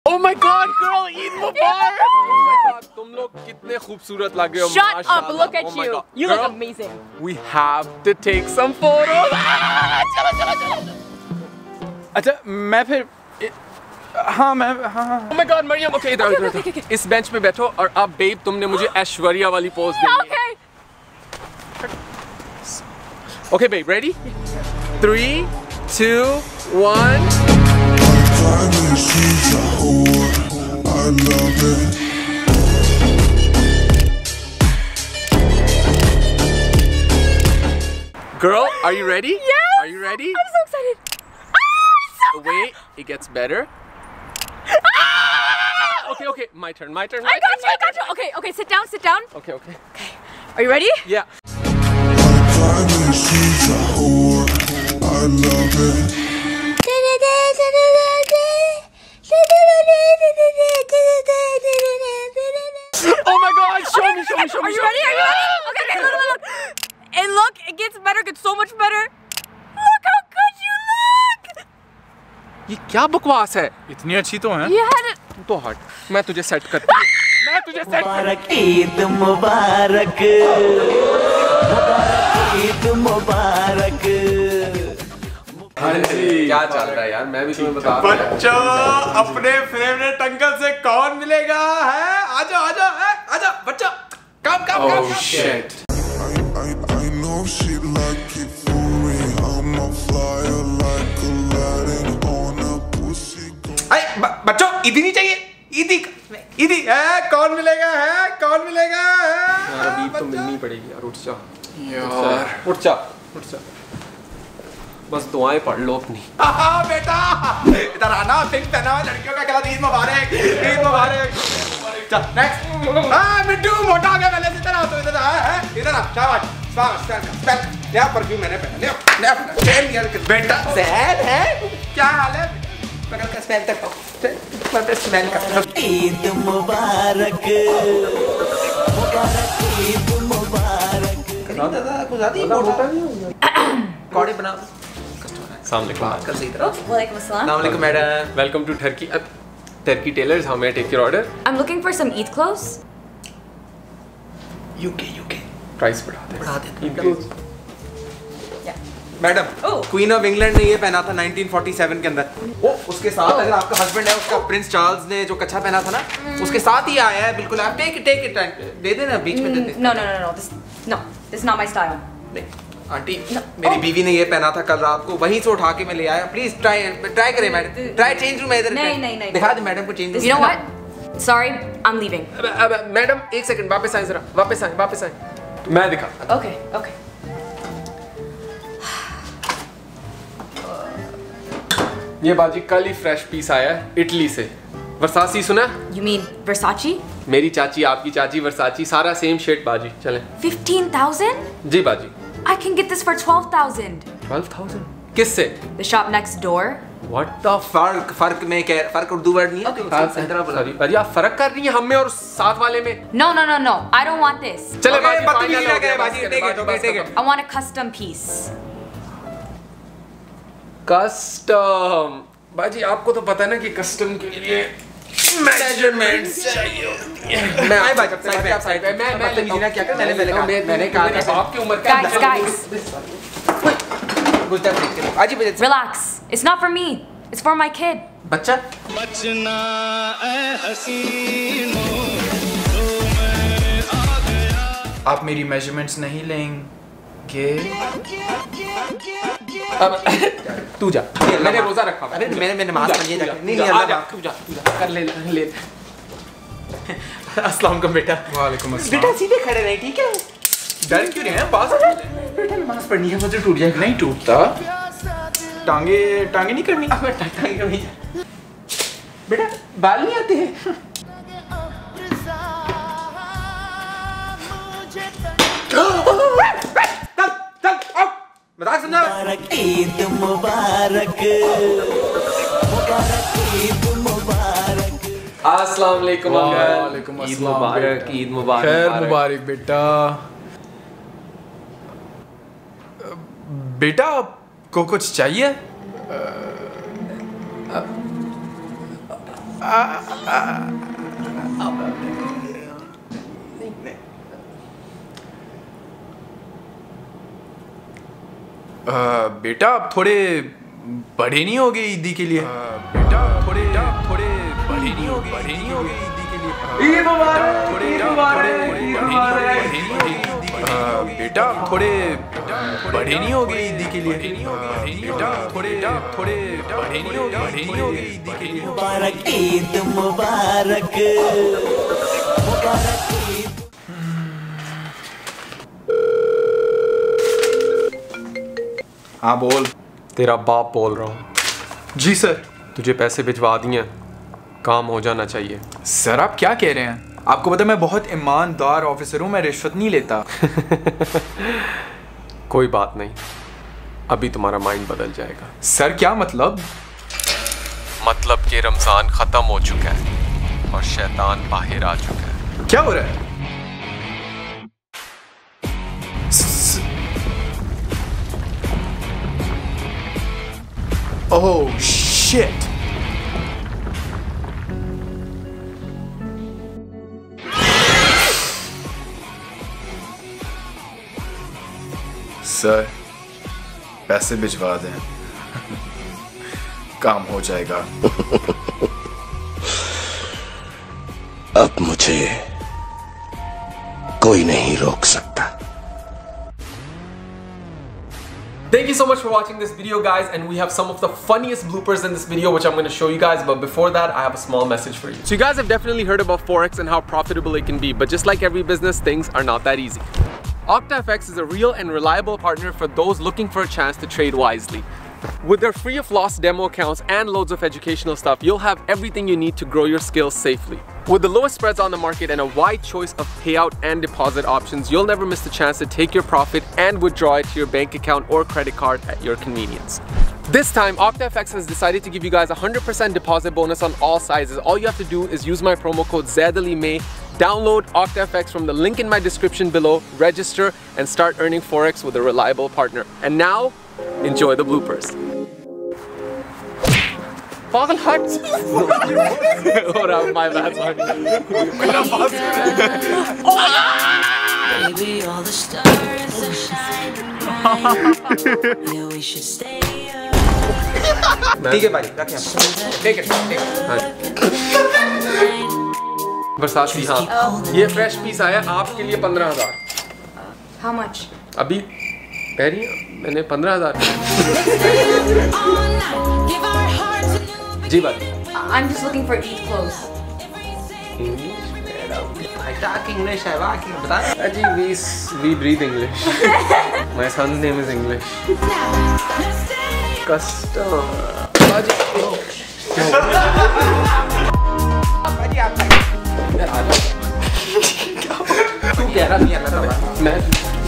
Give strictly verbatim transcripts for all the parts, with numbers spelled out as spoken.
Oh my God, girl, Eid Mubarak! Oh my God, तुम लोग कितने खूबसूरत लग रहे हो. Shut up! Look at oh my you. God. You Girl, look amazing. We have to take some photos. चलो चलो चलो. अच्छा मैं फिर हाँ मैं हाँ हाँ. Oh my God, Maryam, okay, इधर इधर okay, okay. इस बेंच पे बैठो और अब बेब तुमने मुझे ऐश्वर्या वाली पोज देनी है. Okay. Okay, babe, ready? Three, two, one. I love it. Girl, are you ready? Yes. Are you ready? I'm so excited. Ah, so Wait, it gets better. Ah! Okay, okay, my turn, my turn. My I got turn, you. I my got you. Okay, okay. Sit down. Sit down. turn. Okay, okay. Are you ready? Yeah. She's a whore. I love it. Oh my God! Show Okay, me, show me, show me. Are you show ready? me. Are you ready? Okay, okay. Look, look, look. And look, it gets better. Gets so much better. Look how good you look. ये क्या बकवास है? इतनी अच्छी तो हैं. You had it. तू तो हट. मैं तुझे सेट करती हूँ. मैं तुझे सेट मुबारक ईद मुबारक ईद मुबारक. क्या चल रहा है यार? मैं भी तुम्हें बता रहा हूँ. बच्चों अपने फेवरेट अंकल से कौन मिलेगा है? आजा आजा है आजा बच्चा. कम कम कम. Oh shit. I, I know she like it for me. I'm a flyer like Aladdin on a pussy. अरे बच्चों ईदी नहीं चाहिए. ईदी ईदी है. कौन मिलेगा है? कौन मिलेगा है? यार अभी तो मिलनी पड़ेगी यार. उठ जा यार उठ जा उठ जा. बस दुआएं पढ़ लो अपनी. हाँ बेटा इधर आना. पिंक पहना हुआ लड़कियों का गला. ईद मुबारक ईद मुबारक. चल नेक्स्ट. हाँ मिट्टू मोटा हो गया पहले से. इधर आ तो इधर आ है. इधर आ. शाबाश शाबाश. स्पेल नया परफ्यूम मैंने पहना. नया नया सेल यार. बेटा सेल है. क्या हाल है? पकड़ के स्मेल तक मैं पे स्मेल कर. ईद मुबारक मुबारक ईद मुबारक. दादा कुछ आती है. मोटा नहीं हो गया. कौड़ी बना. अस्सलाम सही Oh, walaikum assalam. वालेकुम madam. Welcome to Turkey. Turkey tailors, how may I take your order? I'm looking for some Eid clothes. UK UK price बढ़ा दे. बढ़ा दे. Yeah. Madam Oh. Queen of England ने ये पहना था नाइनटीन फोर्टी सेवन के अंदर. वो उसके साथ अगर आपका हस्बैंड है उसका प्रिंस चार्ल्स ने जो कच्छा पहना था ना उसके साथ ही आया है. बिल्कुल आप टेक टेक इट. दे देना बीच में दे दे. No, no, no, no. This, no. This is not my style. नहीं आंटी मेरी बीवी ने ये पहना था कल रात को. वहीं से उठा के मैं ले आया. प्लीज ट्राई ट्राई करें मैडम. ट्राई चेंज रूम है इधर. नहीं, नहीं, नहीं. दिखा दे मैडम को change. You know what? Sorry, I'm leaving. अब मैडम एक सेकंड वापस आए जरा. वापस आए वापस आए. मैं दिखाता. Okay, okay. ये बाजी कल ही फ्रेश पीस आया है इटली से. वर्साची सुना? You mean Versace? मेरी चाची आपकी चाची वर्साची सारा सेम शेड बाजी. चलें. Fifteen thousand? जी बाजी. I can get this for twelve thousand. Twelve thousand किससे? The shop next door. What तो फर्क फर्क में क्या फर्क उर्दू वर्ड नहीं है. सही तरह बोला. अरे आप फर्क कर रही हैं हम में और साथ वाले में. No, no, no, no. I don't want this. चले Okay, बाजी बदतमीजी फाइनल ना हो गया. करे बाजी. बस Take it, करो, okay, बस take करो. it. I want a custom piece. Custom बाजी आपको तो पता है ना कि कस्टम के लिए मेजरमेंट्स चाहिए होती है. मैं आए बाजी साइड पे आप साइड पे. मैं मैं बदतमीजी ना क्या कर. मैंने पहले कहा. मैंने कहा था आपकी उम्र का. Guys, guys, गुस्सा नहीं करे. आजी बजे relax. It's not for me. It's for my kid. बच्चा बचना ए हसीनो. आप मेरी मेजरमेंट्स नहीं लेंगे. अब तू जा. मैंने रोजा रखा. अरे मैंने मैंने नमाज पढ़ी है. नहीं नहीं आ अल्लाह जा. तू जा तू जा कर ले ले. अस्सलाम वालेकुम बेटा. वालेकुम अस्सलाम. बेटा सीधे खड़े रहे. ठीक है. डर क्यों रहे हैं? पास बेटा नमाज पढ़नी है. मुझे टूट जाएगा. नहीं टूटता. टांगे टांगे नहीं करनी. अब टांगे करनी. बेटा बाल नहीं आते हैं. मजाक सुनना. मुबारक ईद मुबारक मुबारक ईद मुबारक. अस्सलाम वालेकुम अंकल. वालेकुम ईद अस्सलाम मुबारक. बेटा. ईद मुबारक. खैर मुबारक बेटा. बेटा आपको कुछ चाहिए? बेटा आप थोड़े बड़े नहीं हो गए ईदी के लिए? बेटा थोड़े थोड़े बड़े नहीं हो गए बड़े नहीं हो गए ईदी के लिए? ईद मुबारक, ईद मुबारक, ईद मुबारक। बेटा थोड़े बड़े नहीं हो गए ईदी के लिए? बेटा थोड़े थोड़े बड़े नहीं हो गए बड़े नहीं हो गए ईदी के लिए? मुबारक ईद मुबारक मुबारक ईद। हाँ बोल। तेरा बाप बोल रहा हूँ। जी सर। तुझे पैसे भिजवा दिए, काम हो जाना चाहिए। सर आप क्या कह रहे हैं? आपको पता है मैं बहुत ईमानदार ऑफिसर हूँ, मैं रिश्वत नहीं लेता। कोई बात नहीं, अभी तुम्हारा माइंड बदल जाएगा। सर क्या मतलब? मतलब कि रमजान खत्म हो चुका है और शैतान बाहर आ चुका है। क्या हो रहा है? Oh shit. सर पैसे भिजवा दें, काम हो जाएगा। अब मुझे कोई नहीं रोक सकता। Thank you so much for watching this video, guys, and we have some of the funniest bloopers in this video which I'm going to show you guys, but before that I have a small message for you. So you guys have definitely heard about Forex and how profitable it can be, but just like every business, things are not that easy. OctaFX is a real and reliable partner for those looking for a chance to trade wisely. With their free of loss demo accounts and loads of educational stuff, you'll have everything you need to grow your skills safely. With the lowest spreads on the market and a wide choice of payout and deposit options, you'll never miss the chance to take your profit and withdraw it to your bank account or credit card at your convenience. This time, OctaFX has decided to give you guys a one hundred percent deposit bonus on all sizes. All you have to do is use my promo code ZAIDALIMAY, download OctaFX from the link in my description below, register, and start earning Forex with a reliable partner. And now, enjoy the bloopers. Pagal hut. Oh, my bad, sorry. Baby, all the stars are shining bright. Yeah, we should stay up. ठीक है भाई, रख यहाँ पे। Take it, take it। बरसाती, हाँ, ये fresh piece आया आपके लिए पंद्रह हजार। How much? अभी कह रही है मैंने पंद्रह हजार। जी भाई। I'm just looking for Eid clothes. English है वाह की बता। Aji, we we breathe English. My son's name is English. Custom. Aji, भाई आप इधर आ जाओ। तू कह रहा नहीं है ना मैं।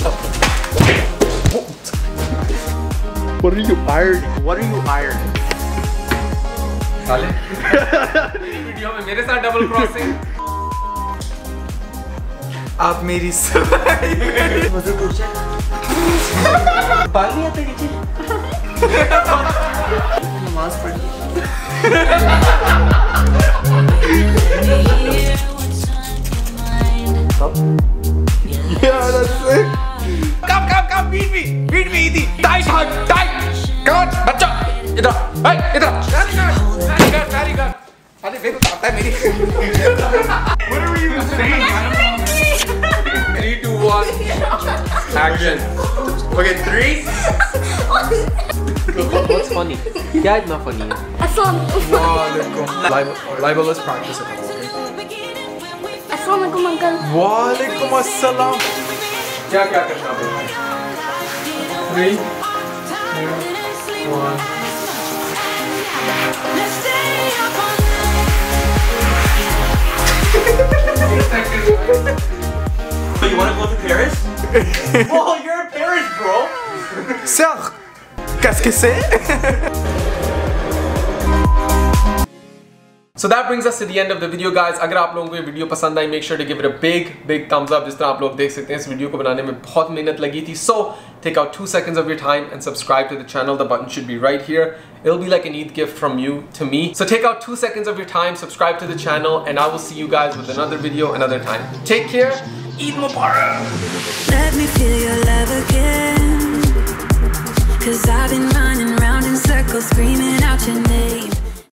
What are you ironing? What are you ironing? साले। वीडियो में मेरे साथ डबल क्रॉसिंग। आप मेरी मुझे पूछे बाल नहीं आते नीचे नमाज पढ़ी कम कम कम बीट मी बीट मी इधर टाइट हग टाइट कम बच्चा इधर भाई इधर वेरी गुड वेरी गुड अरे वे तो आता है मेरी What are you saying? Three, two, one, action. Okay, three. What's funny? क्या इतना funny है? वालेकुम। Live let's practice it. Assalamualaikum uncle. वालेकुम अस्सलाम। क्या क्या करना पड़ेगा? Three, two, one. You want to go to Paris? Oh, you're in Paris, bro. Sir, qu'est-ce que c'est? So that brings us to the end of the video, guys. अगर आप लोगों को ये वीडियो पसंद आई, make sure to give it a big, big thumbs up. जिस तरह आप लोग देख सकते हैं, इस वीडियो को बनाने में बहुत मेहनत लगी थी. So take out two seconds of your time and subscribe to the channel. The button should be right here. It'll be like an Eid gift from you to me. So take out two seconds of your time, subscribe to the channel, and I will see you guys with another video another time. Take care. Eid Mubarak. Let me feel your love again, 'cause I've been running round in circles screaming out your name.